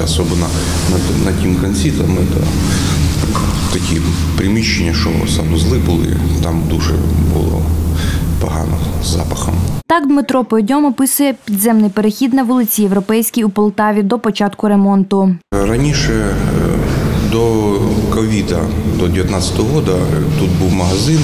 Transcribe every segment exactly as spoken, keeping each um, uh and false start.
особливо на, на тім кінці, там це, такі приміщення, що санузли були, там дуже було погано з запахом. Так Дмитро Пойдьом описує підземний перехід на вулиці Європейській у Полтаві до початку ремонту. Раніше, до ковіду, до дев'ятнадцятого року, тут був магазин,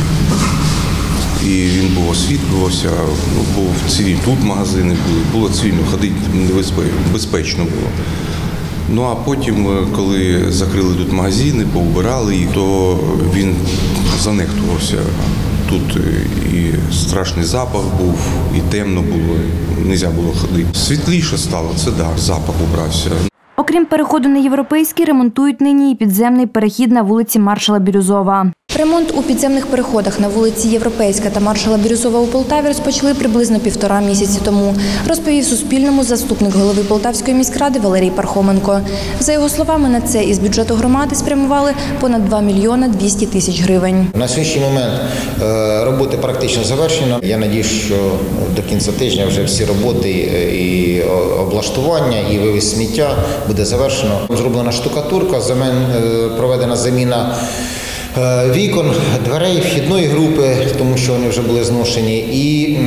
і він був освітлювався, був цивільний, тут магазини були, було цивільно, ходити безпечно було. Ну а потім, коли закрили тут магазини, поубирали їх, то він занехтувався. Тут і страшний запах був, і темно було, не можна було ходити. Світліше стало, це так, да, запах убрався. Окрім переходу на Європейський, ремонтують нині і підземний перехід на вулиці Маршала Бірюзова. Ремонт у підземних переходах на вулиці Європейська та Маршала Бірюзова у Полтаві розпочали приблизно півтора місяці тому, розповів Суспільному заступник голови Полтавської міськради Валерій Пархоменко. За його словами, на це із бюджету громади спрямували понад два мільйони двісті тисяч гривень. На сьогоднішній момент роботи практично завершені. Я сподіваюся, що до кінця тижня вже всі роботи і облаштування, і вивіз сміття буде завершено. Зроблена штукатурка, проведена заміна вікон, дверей, вхідної групи, тому що вони вже були зношені, і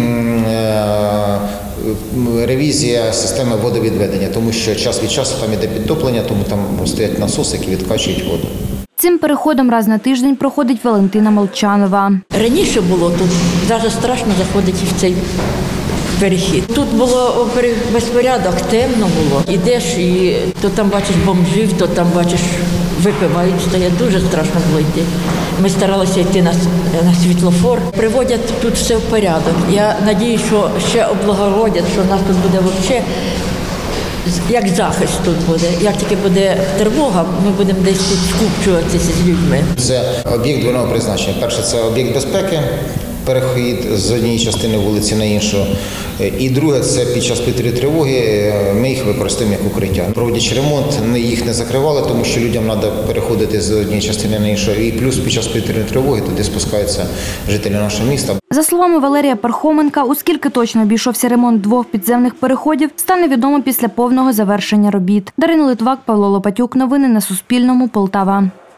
ревізія системи водовідведення, тому що час від часу там іде підтоплення, тому там стоять насоси, які відкачують воду. Цим переходом раз на тиждень проходить Валентина Молчанова. Раніше було тут, навіть страшно заходити в цей перехід. Тут було безпорядок, темно було. Ідеш і то там бачиш бомжів, то там бачиш випивають, стоять. Дуже страшно було йти. Ми старалися йти на, на світлофор. Приводять тут все в порядок. Я сподіваюся, що ще облагородять, що в нас тут буде взагалі як захист тут буде. Як тільки буде тривога, ми будемо десь тут скупчуватися з людьми. Це об'єкт двойного призначення. Перше – це об'єкт безпеки, перехід з однієї частини вулиці на іншу. І друге – це під час повітряної тривоги ми їх використовуємо як укриття. Проводячи ремонт, їх не закривали, тому що людям треба переходити з однієї частини на іншу. І плюс під час повітряної тривоги туди спускаються жителі нашого міста. За словами Валерія Пархоменка, оскільки точно обійшовся ремонт двох підземних переходів, стане відомо після повного завершення робіт. Дарина Литвак, Павло Лопатюк. Новини на Суспільному. Полтава.